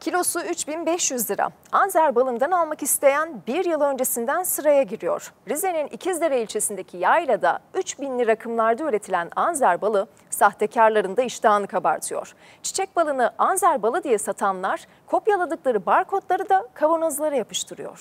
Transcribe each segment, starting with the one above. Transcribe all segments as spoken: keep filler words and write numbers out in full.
Kilosu üç bin beş yüz lira. Anzer balından almak isteyen bir yıl öncesinden sıraya giriyor. Rize'nin İkizdere ilçesindeki yaylada üç binli rakımlarda üretilen Anzer balı sahtekarların da iştahını kabartıyor. Çiçek balını Anzer balı diye satanlar kopyaladıkları barkodları da kavanozlara yapıştırıyor.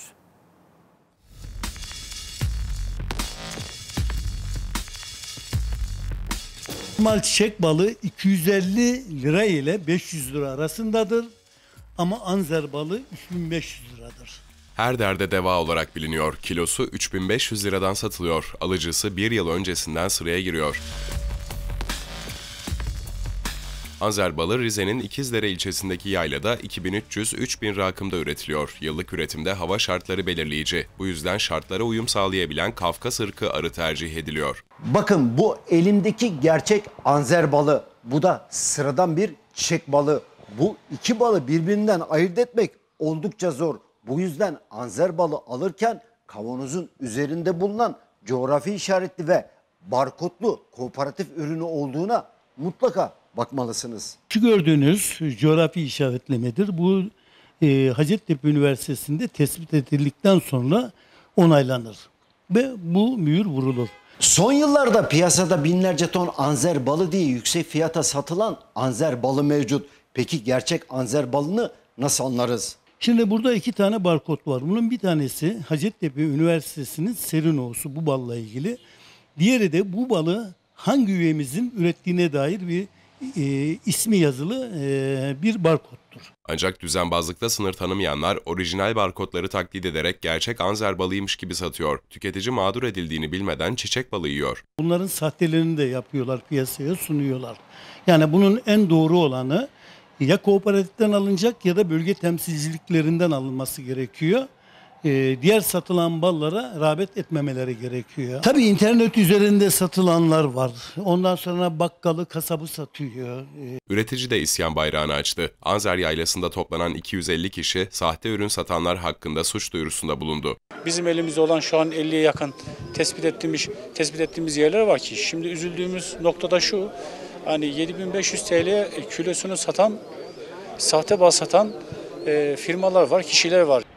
Normal çiçek balı iki yüz elli lira ile beş yüz lira arasındadır. Ama Anzer balı üç bin beş yüz liradır. Her derde deva olarak biliniyor. Kilosu üç bin beş yüz liradan satılıyor. Alıcısı bir yıl öncesinden sıraya giriyor. Anzer balı Rize'nin İkizdere ilçesindeki yaylada iki bin üç yüz üç bin rakımda üretiliyor. Yıllık üretimde hava şartları belirleyici. Bu yüzden şartlara uyum sağlayabilen Kafkas ırkı arı tercih ediliyor. Bakın bu elimdeki gerçek Anzer balı. Bu da sıradan bir çiçek balı. Bu iki balı birbirinden ayırt etmek oldukça zor. Bu yüzden Anzer balı alırken kavanozun üzerinde bulunan coğrafi işaretli ve barkodlu kooperatif ürünü olduğuna mutlaka bakmalısınız. Şu gördüğünüz coğrafi işaretlemedir. Bu e, Hacettepe Üniversitesi'nde tespit edildikten sonra onaylanır ve bu mühür vurulur. Son yıllarda piyasada binlerce ton Anzer balı diye yüksek fiyata satılan Anzer balı mevcut. Peki gerçek Anzer balını nasıl anlarız? Şimdi burada iki tane barkod var. Bunun bir tanesi Hacettepe Üniversitesi'nin Serinoğusu bu balla ilgili. Diğeri de bu balı hangi üyemizin ürettiğine dair bir e, ismi yazılı e, bir barkodtur. Ancak düzenbazlıkta sınır tanımayanlar orijinal barkodları taklit ederek gerçek Anzer balıymış gibi satıyor. Tüketici mağdur edildiğini bilmeden çiçek balı yiyor. Bunların sahtelerini de yapıyorlar, piyasaya sunuyorlar. Yani bunun en doğru olanı ya kooperatiften alınacak ya da bölge temsilciliklerinden alınması gerekiyor. Ee, diğer satılan ballara rağbet etmemeleri gerekiyor. Tabii internet üzerinde satılanlar var. Ondan sonra bakkalı, kasabı satıyor. Ee, Üretici de isyan bayrağını açtı. Anzer yaylasında toplanan iki yüz elli kişi sahte ürün satanlar hakkında suç duyurusunda bulundu. Bizim elimizde olan şu an elliye yakın tespit ettiğimiz tespit ettiğimiz yerler var ki şimdi üzüldüğümüz noktada şu. Hani yedi bin beş yüz TL kilosunu satan, sahte bal satan e, firmalar var, kişiler var.